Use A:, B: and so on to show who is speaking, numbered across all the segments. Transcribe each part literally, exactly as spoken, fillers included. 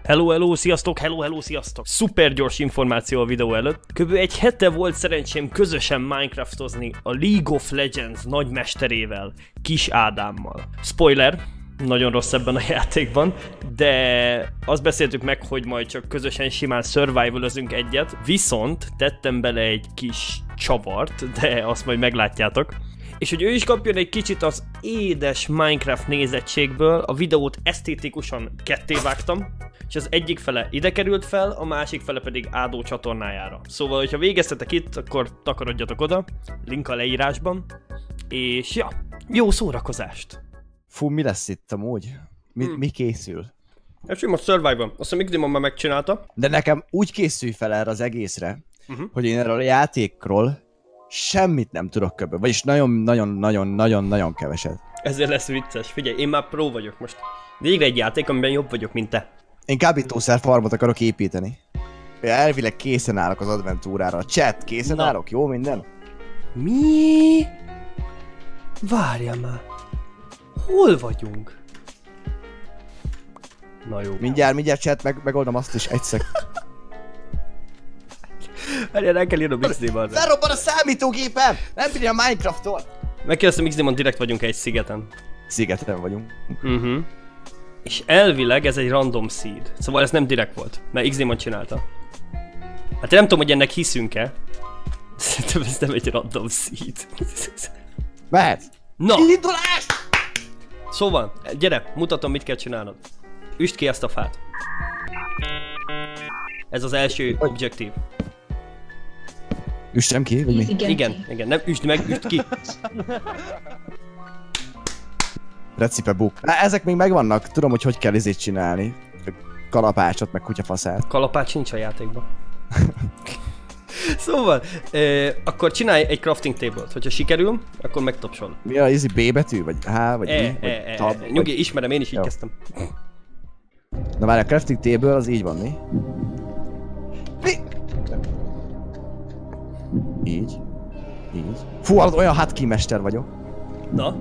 A: Hello, hello, sziasztok, hello, hello, sziasztok! Szuper gyors információ a videó előtt. Kb. Egy hete volt szerencsém közösen Minecraftozni a League of Legends nagymesterével, Kis Ádámmal. Spoiler, nagyon rossz ebben a játékban, de azt beszéltük meg, hogy majd csak közösen simán survivalozunk egyet, viszont tettem bele egy kis csavart, de azt majd meglátjátok. És hogy ő is kapjon egy kicsit az édes Minecraft nézettségből, a videót esztétikusan ketté vágtam, és az egyik fele ide került fel, a másik fele pedig Ádó csatornájára. Szóval, hogyha végeztetek itt, akkor takarodjatok oda, link a leírásban, és ja, jó szórakozást!
B: Fú, mi lesz itt amúgy? Mi, hmm. mi készül?
A: Ez sima Survival, azt hiszem Igdimon már megcsinálta.
B: De nekem úgy készülj fel erre az egészre, uh-huh. hogy én erről a játékról semmit nem tudok köbben, vagyis nagyon-nagyon-nagyon-nagyon-nagyon keveset. Ezért
A: lesz vicces, figyelj, én már pro vagyok most. Végre egy játék, amiben jobb vagyok, mint te.
B: Én kábítószer farmot akarok építeni. Elvileg készen állok az adventúrára. Chat, készen Na. állok? Jó minden?
A: Mi? Várjál már. Hol vagyunk? Na jó.
B: Mindjárt, mindjárt chat, meg, megoldom azt is egyszer.
A: Várjál, el kell írnom iksz dé-ban.
B: Felrobban a számítógépem! Nem bírja a Minecrafttól!
A: Megkérdeztem iksz dé-ban, direkt vagyunk egy szigeten.
B: Szigeten vagyunk.
A: Uh-huh. És elvileg ez egy random seed. Szóval ez nem direkt volt, mert iksz dé-ban csinálta. Hát én nem tudom, hogy ennek hiszünk-e. Szerintem ez nem egy random seed.
B: Mehet!
A: Na!
B: Indulás!
A: Szóval, gyere, mutatom, mit kell csinálnod. Üsd ki ezt a fát. Ez az első objektív.
B: Üstem ki, vagy mi?
A: Igen, igen, igen. Nem üsd meg, üsd ki.
B: Recipe book. Na, ezek még megvannak, tudom, hogy hogy kell izét csinálni. Kalapácsot, meg kutyafaszát.
A: Kalapács nincs a játékban. Szóval, euh, akkor csinálj egy crafting table-t, hogyha sikerül, akkor megtapsol.
B: Mi a izi B betű, vagy H, vagy
A: e,
B: I, vagy
A: e,
B: tab?
A: E, nyugi, ismerem, én is így Jó. kezdtem.
B: Na várj, a crafting table az így van, mi? Mi? Így. Így. Fú, az olyan hotkey mester vagyok.
A: Na?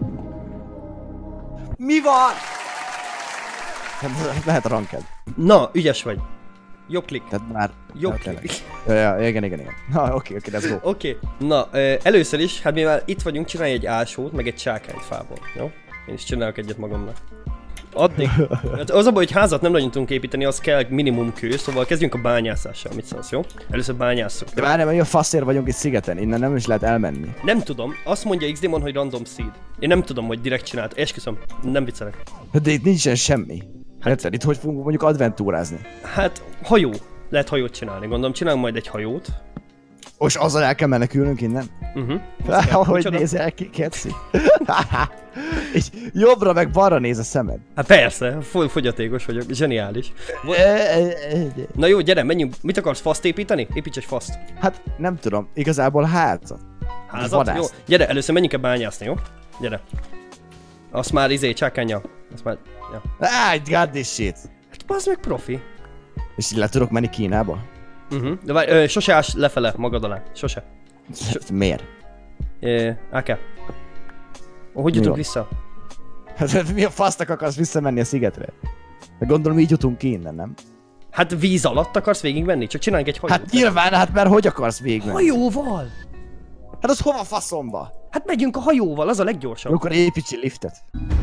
B: Mi van? Lehet a ranked.
A: Na, ügyes vagy. Jobb klik.
B: Tehát már...
A: Jobb klik.
B: Ja, ja, igen, igen, igen. Na, oké, oké, let's go.
A: Oké, na, először is, hát mivel itt vagyunk, csinálj egy ásót, meg egy csákányt fából, jó? Én is csinálok egyet magamnak. Addig. Az abban, hogy házat nem nagyon tudunk építeni, az kell minimum kő, szóval kezdjünk a bányászással, mit szólsz, jó? Először bányásszuk.
B: De várjál, mert mi a faszért vagyunk itt szigeten, innen nem is lehet elmenni.
A: Nem tudom, azt mondja iksz dé-mon, hogy random seed. Én nem tudom, hogy direkt csinált, esküszöm, nem viccelek.
B: De itt nincsen semmi. Hát itt hogy fogunk mondjuk adventúrázni?
A: Hát, hajó. Lehet hajót csinálni, gondolom, csinálunk majd egy hajót.
B: És azzal el kell menekülnünk innen?
A: Uh-huh.
B: Hogy nézel ki, keci? És jobbra meg balra néz a szemed.
A: Hát persze, fogyatékos vagyok, zseniális. Na jó, gyere, menjünk. Mit akarsz, faszt építeni? Építs egy faszt.
B: Hát nem tudom, igazából házat.
A: Házat? Jó, gyere, először menjünk el bányászni, jó? Gyere. Azt már izé, csákánja. Azt már, ja.
B: Ah, got this shit.
A: Hát bazd meg profi.
B: És így le tudok menni Kínába?
A: Uh-huh. De várj, ö, sose állsz lefele magad alá. Sose.
B: So miért?
A: É, á kell. Ó, hogy jutunk vissza?
B: Hát mi a fasztak akarsz visszamenni a szigetre? De gondolom így jutunk ki innen, nem?
A: Hát víz alatt akarsz végigmenni? Csak csináljunk egy hajót.
B: Hát nyilván, hát mert hogy akarsz végigmenni?
A: Hajóval!
B: Hát az hova faszomba?
A: Hát megyünk a hajóval, az a leggyorsabb.
B: Akkor építs egy liftet.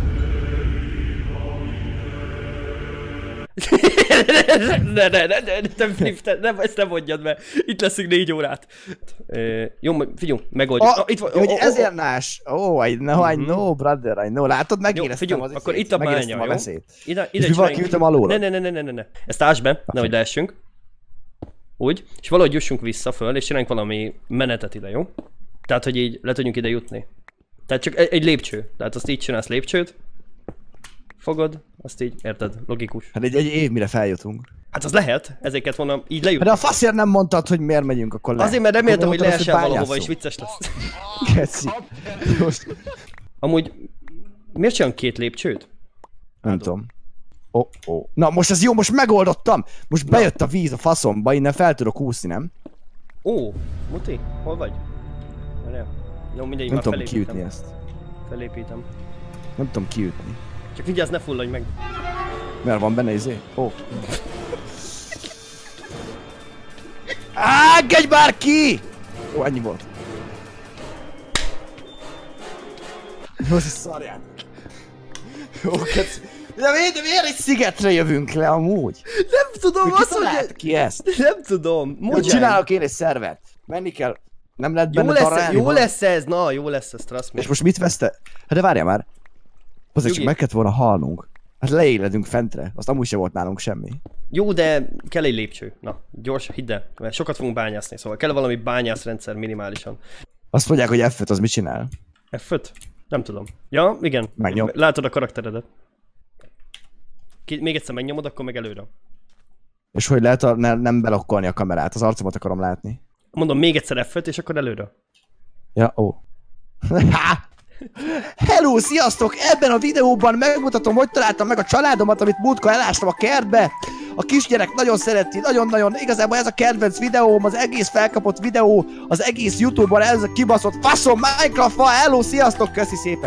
A: ne, ne, ne, ne, nem liftet, nem, ezt nem mondjad, mert itt leszünk négy órát. Uh, jó, figyelj, megoldjuk.
B: Oh, oh, itt van, oh, oh, ezért nás. Oh, I know, I know, brother, I know. Látod, megéreztem az
A: akkor itt a bánya,
B: a veszélyt.
A: Ide,
B: ide és mi van, kiütöm alóra?
A: Ne, ne, ne, ne, ne, ne. Ezt ásd be, okay. Nehogy leessünk. Úgy, és valahogy jussunk vissza föl, és csináljunk valami menetet ide, jó? Tehát, hogy így le tudjunk ide jutni. Tehát csak egy lépcső. Tehát azt így csinálsz lépcsőt. Fogod, azt így, érted, logikus.
B: Hát egy, egy év mire feljutunk.
A: Hát az lehet, ezeket volna így lejutni.
B: De a faszért nem mondtad, hogy miért megyünk akkor le.
A: Azért, mert reméltem, hogy leesel valahova és vicces lesz.
B: Keci.
A: Amúgy, miért csinálunk két lépcsőt?
B: Nem tudom. Oh, oh. Na most ez jó, most megoldottam! Most Na. bejött a víz a faszomba, innen fel tudok úszni, nem?
A: Ó, Muti, hol vagy? Jó, mindegy,
B: nem
A: már
B: tudom kiütni ezt.
A: Felépítem.
B: Nem tudom kiütni.
A: Csak vigyázz, ne fulladj meg.
B: Mert van benne izé? Ó. Oh. Engedj már ki! Ó, ennyi volt. Jó, ez szarját. Jó, kec... De miért, de miért egy szigetre jövünk le amúgy?
A: Nem tudom,
B: mi
A: azt mondja...
B: ki ezt?
A: Nem tudom,
B: mondjál. Csinálok én egy szervet. Menni kell. Nem lehet benne darálni.
A: Jó lesz ez, na, jó lesz ez, trust me.
B: És most mit veszte? Hát de várjál már. Azért csak meg kellett volna halnunk. Hát leéledünk fentre. Azt amúgy sem volt nálunk semmi.
A: Jó, de kell egy lépcső. Na, gyors, hidd el, mert sokat fogunk bányászni, szóval kell valami bányászrendszer minimálisan.
B: Azt mondják, hogy F öt az mit csinál?
A: F öt? Nem tudom. Ja, igen.
B: Megnyom.
A: Látod a karakteredet. Ki, még egyszer megnyomod, akkor meg előre.
B: És hogy lehet a, ne, nem belokkolni a kamerát? Az arcomat akarom látni.
A: Mondom, még egyszer F öt, és akkor előre.
B: Ja, ó. Hello, sziasztok! Ebben a videóban megmutatom, hogy találtam meg a családomat, amit múltkor elástam a kertbe. A kisgyerek nagyon szereti, nagyon-nagyon, igazából ez a kedvenc videóm, az egész felkapott videó, az egész YouTube-on ez a kibaszott faszom Minecraft-val. Hello, sziasztok, köszi szépen!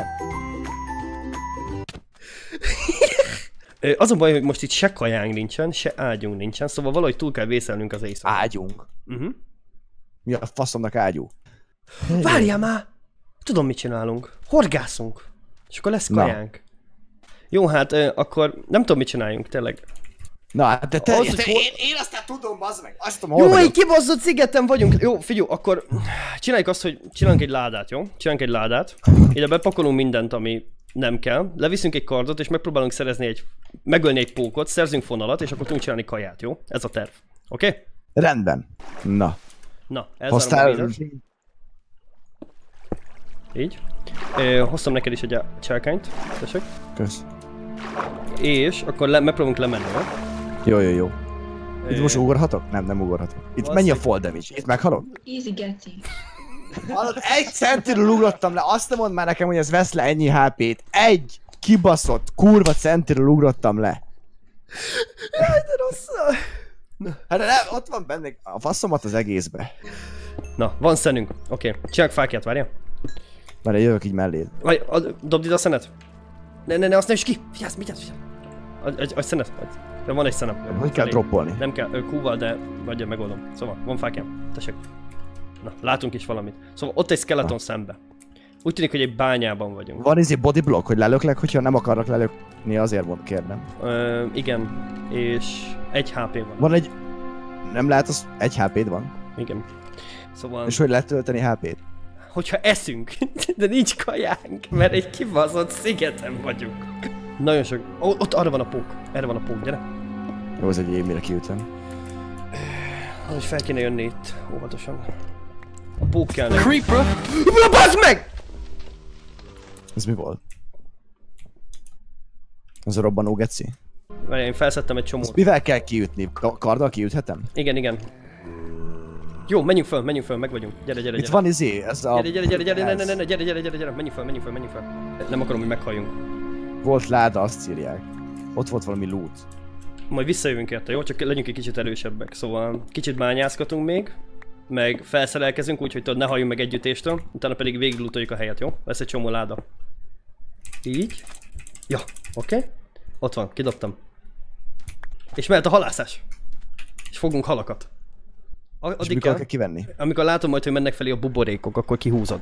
A: Az a baj, hogy most itt se kajánk nincsen, se ágyunk nincsen, szóval valahogy túl kell vészelnünk az éjszakát.
B: Ágyunk?
A: Uh-huh.
B: Mi a faszomnak ágyú?
A: Várjál már! Tudom, mit csinálunk. Horgászunk. És akkor lesz kajánk. Na. Jó, hát euh, akkor nem tudom, mit csináljunk, tényleg.
B: Na, hát te, te,
A: az,
B: te,
A: te
B: én, én aztán tudom, bazd meg. Azt tudom, hol
A: jó,
B: vagyok.
A: egy kibaszott szigeten vagyunk. Jó, figyelj, akkor csináljuk azt, hogy csinálunk egy ládát, jó? Csinálunk egy ládát. Ide bepakolunk mindent, ami nem kell. Leviszünk egy kardot, és megpróbálunk szerezni egy... megölni egy pókot, szerzünk fonalat, és akkor tudunk csinálni kaját, jó? Ez a terv. Oké? Okay?
B: Rendben. Na.
A: Na, ez
B: hoztál...
A: a így. Ö, hoztam neked is egy cselkányt. Tessék.
B: Kösz.
A: És akkor le, megpróbálunk lemenni, jó?
B: Jó, jó, jó. Itt é... most ugorhatok? Nem, nem ugorhatok. Itt mennyi a fall damage? Itt meghalok?
C: Easy geci.
B: Hallod, egy centiről ugrottam le, azt nem mondd már nekem, hogy ez vesz le ennyi há pét. Egy kibaszott, kurva centiről ugrottam le.
A: Jaj, de rossz.
B: Hát nem, ott van benne a faszomat az egészbe.
A: Na, van szenünk. Oké, okay. Csináljuk fákját, várjál.
B: Várjál, jövök így melléd.
A: Vaj, dobd ide a szenet. Ne, ne, ne, azt ne is ki. Figyelsz, mit figyelsz? Adj, adj, adj szenet. De van egy szenem.
B: Hogy kell droppolni?
A: Nem kell, Q-val, de vagy megoldom. Szóval, van fákjám. Tessék. Na, látunk is valamit. Szóval ott egy skeleton Na. szembe. Úgy tűnik, hogy egy bányában vagyunk.
B: Van izé body block, hogy lelöklek, hogyha nem akarnak lelökni, azért mond, kérdem.
A: Ö, igen, és egy há pé van.
B: Van egy... Nem lehet, az egy há péd van.
A: Igen. Szóval...
B: És hogy lehet tölteni há pét?
A: Hogyha eszünk, de nincs kajánk, mert egy kibaszott szigeten vagyunk. Nagyon sok... Ó, ott arra van a pók. Erre van a pók, gyere.
B: Jó, ez egy év, mire kiütem.
A: Hogy fel kéne jönni itt, óvatosan. A pók kell neki. Creeper! Bazd meg!
B: Ez mi volt? Ez a robbanó geci?
A: Várjál, én felszedtem egy csomót.
B: Ezt mivel kell kiütni? Ka karddal kiüthetem?
A: Igen, igen. Jó, menjünk föl, menjünk föl, meg vagyunk. Gyere, gyere, gyere.
B: Itt van izé, ez a...
A: Gyere, gyere, gyere, gyere, ne, ne, ne, ne, gyere, gyere, gyere, gyere, menjünk föl, menjünk föl, menjünk föl. Nem akarom, hogy meghalljunk.
B: Volt láda, azt írják. Ott volt valami loot.
A: Majd visszajövünk érte, jó? Csak legyünk egy kicsit erősebbek. Szóval kicsit bányászkatunk még. Meg felszerelkezünk, úgyhogy tudod, ne halljunk meg együttéstől. Utána pedig végiglootoljuk a helyet, jó? Lesz egy csomó láda. Így. Ja, oké. Okay. Ott van, kidobtam. És mehet a halászás. És fogunk halakat. Addig
B: és mikor kell, kell kivenni?
A: Amikor látom majd, hogy mennek felé a buborékok, akkor kihúzod.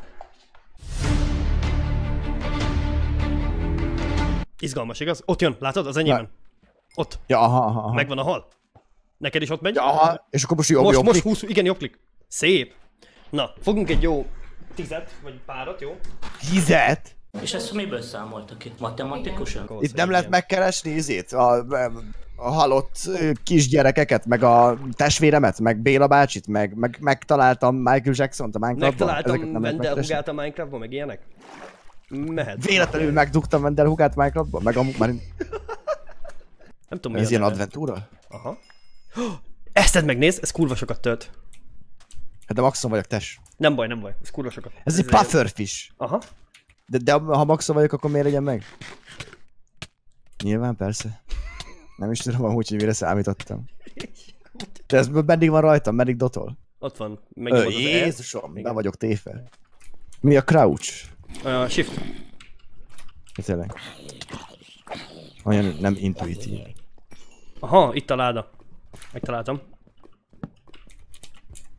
A: Izgalmas, igaz? Ott jön, látod? Az enyémen. Ott.
B: Ja, aha, aha, aha.
A: Megvan a hal. Neked is ott megy?
B: Ja, aha. És akkor most jobb,
A: most,
B: jobb
A: most húsz, igen, jobb klik. Szép. Na, fogunk egy jó tizet, vagy párat, jó?
B: Tizet?
D: És ezt miből számoltak itt? Matematikusan?
B: Itt nem lehet megkeresni izét? A, a halott kisgyerekeket, meg a testvéremet, meg Béla bácsit, meg, meg megtaláltam Michael Jackson-t a Minecraftban.
A: Megtaláltam Wendell Hugát a Minecraftban, meg ilyenek? Mehet.
B: Véletlenül megdugtam Wendell Hugát Minecraftban, meg amúgy már...
A: Nem tudom, mi
B: ez ilyen adventúra?
A: Aha. Ezt megnézd, ez kurva sokat tölt.
B: Hát de maxon vagyok, tess.
A: Nem baj, nem baj, ez kurva sokat.
B: Ez, ez egy pufferfish.
A: Aha.
B: De, de ha maxon vagyok, akkor miért legyen meg? Nyilván persze. Nem is tudom amúgy, hogy mire számítottam. De ez meddig van rajtam, meddig dotol?
A: Ott van.
B: Ö, Jézusom, be vagyok téve. Mi a crouch?
A: Uh, shift.
B: Tényleg. Olyan nem intuitív.
A: Aha, itt a láda. Megtaláltam.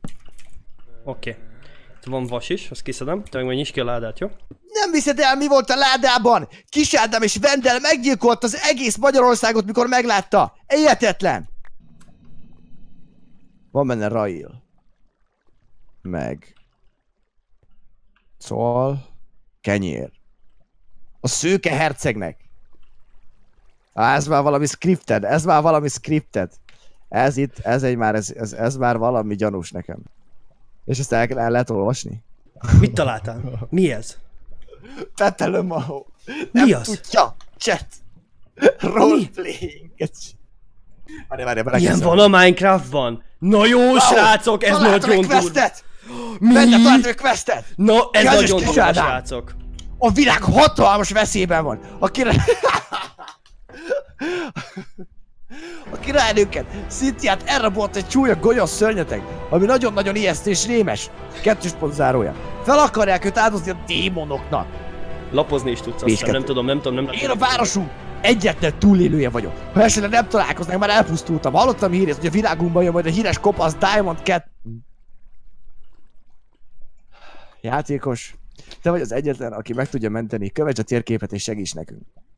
A: Oké. Okay. Itt van vas is, azt kiszedem. Te meg majd nyisd ki a ládát, jó?
B: Nem viszed el, mi volt a ládában? Kis Ádám és Vendel meggyilkolt az egész Magyarországot, mikor meglátta. Hihetetlen! Van benne Rail. Meg. Szól. Kenyér. A szőke hercegnek. Á, ez már valami scripted, ez már valami scripted. Ez itt, ez egy már, ez, ez, ez már valami gyanús nekem. És ezt el, el lehet olvasni?
A: Mit találtál? Mi ez?
B: Petelő Mahó.
A: Mi
B: Nem
A: az?
B: tudja. Chat. Roleplaying. Várj, várj, várj.
A: Ilyen van a Minecraftban? Na jó, wow, srácok, ez nagyon durva. Mi?
B: Benne talált egy questet!
A: Na, ez
B: Kedves
A: nagyon durva,
B: Ádám.
A: srácok.
B: A világ hatalmas veszélyben van. A király... A királynőket, Szintiát elrabolt egy csúnya golyos szörnyeteg, ami nagyon-nagyon ijesztő és rémes. Kettős pont zárója. Fel akarják őt áldozni a démonoknak.
A: Lapozni is tudsz, aztán nem tudom, nem tudom, nem tudom.
B: Én a városunk egyetlen túlélője vagyok. Ha esetleg nem találkoznánk, már elpusztultam. Hallottam hírét, hogy a világunkban jön majd a híres kopasz Diamond Cat. Játékos, te vagy az egyetlen, aki meg tudja menteni. Kövess a térképet és segíts nekünk.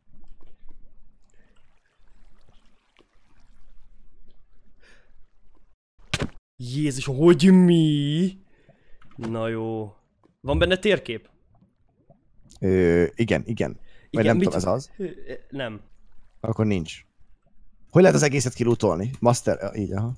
A: Jézus, hogy mi? Na jó. Van benne térkép?
B: Ö, igen, igen. Vagy nem tudom, ez az?
A: Nem.
B: Akkor nincs. Hogy lehet az egészet kilutolni? Master... Így, aha.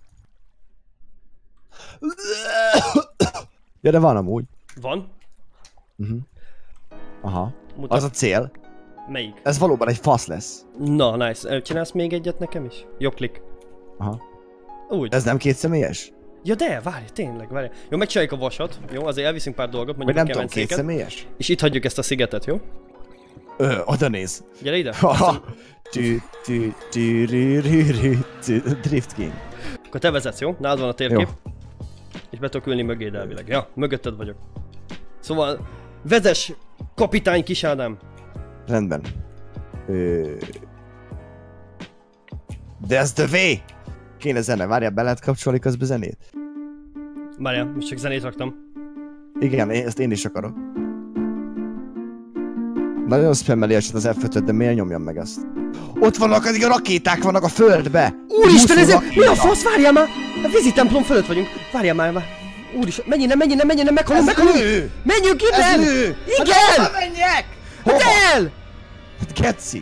B: Ja, de van amúgy.
A: Van?
B: Uh-huh. Aha.
A: Mutat.
B: Az a cél.
A: Melyik?
B: Ez valóban egy fasz lesz.
A: Na, nice. Csinálsz még egyet nekem is? Jó, klik.
B: Aha.
A: Úgy.
B: Ez nem kétszemélyes?
A: Ja de, várj, tényleg, várj. Jó, megcsináljuk a vasat, jó? Azért elviszünk pár dolgot,
B: Vagy
A: mondjuk
B: nem
A: a
B: tudom, kétszemélyes?
A: És itt hagyjuk ezt a szigetet, jó?
B: Ö, oda néz.
A: Gyere ide.
B: Tű, tű, tű, rű, rű, rű, tű, Drift King.
A: Akkor te vezetsz, jó? Nálad van a térkép.
B: Jó.
A: És be tudok ülni mögéd elvileg. Ja, mögötted vagyok. Szóval, vezess, kapitány Kis Ádám.
B: Rendben. Ö... That's the way! Kéne zene, várjál, be lehet kapcsolni közben zenét?
A: Várjál, most csak zenét raktam.
B: Igen, én, ezt én is akarok. Nagyon spammeli eset az ef ötöt, de miért nyomjam meg ezt? Ott vannak, addig a rakéták vannak a földbe!
A: Úristen, ez mi a fasz? Várjál már! A vízi templom fölött vagyunk. Várjál már, már. Úristen, menj innen, menj innen, menj innen, meghalom, meghalom! Menjünk innen!
B: Ez lő!
A: Igen!
B: Hát menjek!
A: Hát el!
B: Hát geci!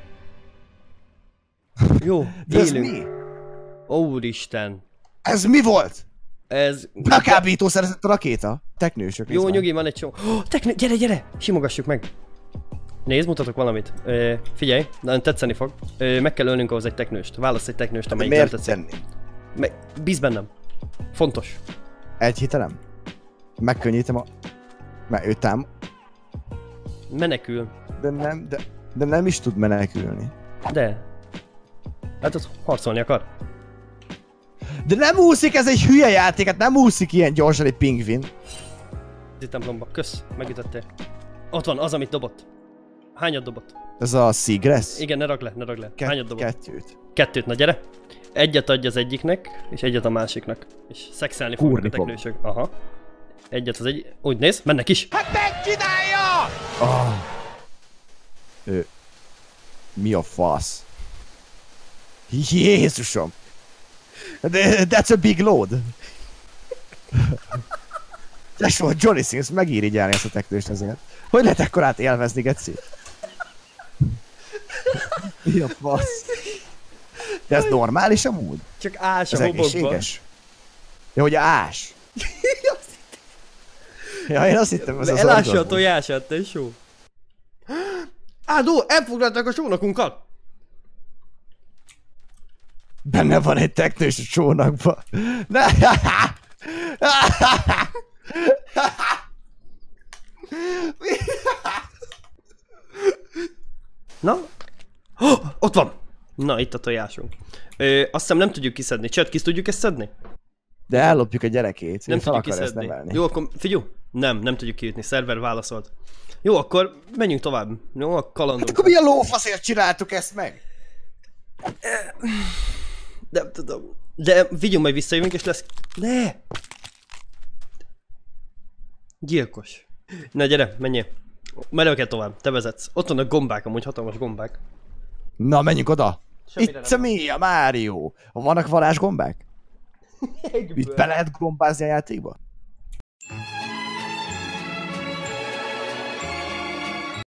A: Jó,
B: De ez
A: élünk.
B: mi?
A: Úristen.
B: Ez mi volt?
A: Ez...
B: Bekábító szerezett a rakéta. Teknősök.
A: Jó, nyugi, van egy csomó. Oh, teknő, gyere, gyere! Simogassuk meg. Nézd, mutatok valamit. Ö, figyelj, nagyon tetszeni fog. Ö, meg kell ölnünk ahhoz egy teknőst. Válasz egy teknőst, amelyik nem tetszik.
B: Miért tenni?
A: Me bíz bennem. Fontos.
B: Egy hitelem? Megkönnyítem a... Mert ő tám...
A: Menekül.
B: De nem, de... De nem is tud menekülni.
A: De. Hát az harcolni akar.
B: De nem úszik, ez egy hülye játék, hát nem úszik ilyen gyorsan egy pingvin.
A: Itt templomba. Kösz, megütöttél. Ott van, az, amit dobott. Hányat dobott?
B: Ez a Seagrass?
A: Igen, ne ragd le, ne ragd le.
B: Ket
A: Hányat dobott?
B: Kettőt.
A: Kettőt, na gyere. Egyet adj az egyiknek, és egyet a másiknak. És szexelni fognak a teknősök. Aha. Egyet az egy... Úgy néz, mennek is.
B: Hát megcsinálja! Oh. Ő... Mi a fasz? Jézusom! De, that's a big load! Tesó, Johnny Sins megirigyelni ezt a teknőst ezért. Hogy lehet ekkorát élvezni, geci? Mi a fasz? De ez normális amúgy?
A: Csak ás
B: Ez
A: a hobokba.
B: egészséges? Ja, hogy ás. Ja, én azt hittem, ez az
A: elássa a
B: orgazmus.
A: tojását, tesó. Ádó, elfoglalták a csónakunkat!
B: Benne van egy teknős a csónakba. Ne!
A: Na? Oh, ott van! Na, itt a tojásunk. Ö, azt hiszem nem tudjuk kiszedni. Csert, ki tudjuk ezt szedni?
B: De ellopjuk a gyerekét.
A: Nem
B: Fel
A: tudjuk
B: akar ezt
A: kiszedni.
B: nevelni.
A: Jó, akkor figyelj. Nem, nem tudjuk kiütni. Szerver válaszolt. Jó, akkor menjünk tovább. Jó, a kalandunk.
B: Hát akkor milyen lófaszért csináltuk ezt meg?
A: Nem tudom. De vigyünk, majd visszajövünk és lesz... Ne! Gyilkos. Na gyere, menjél. Merőke tovább, te vezetsz. Ott vannak gombák, amúgy hatalmas gombák.
B: Na, menjünk oda.
A: Semmire
B: Itt a mi, a Mario. Vannak varázsgombák? Itt be lehet gombázni a játékba?